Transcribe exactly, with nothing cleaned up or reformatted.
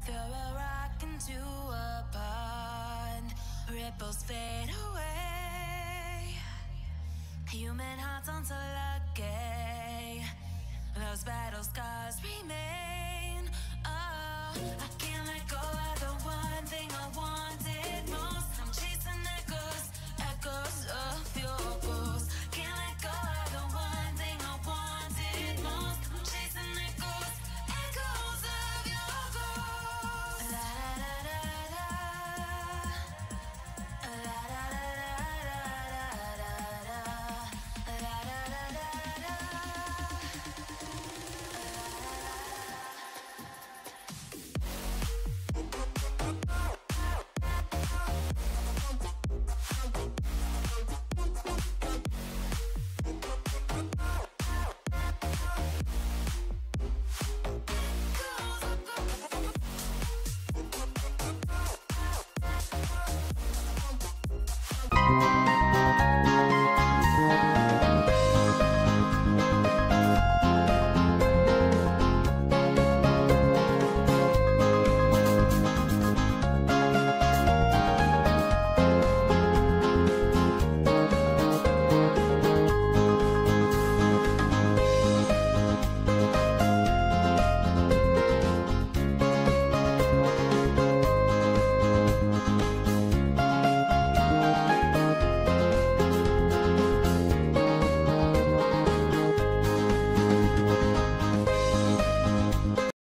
Throw a rock into a pond, ripples fade away. Human hearts aren't so lucky, those battle scars remain. Oh,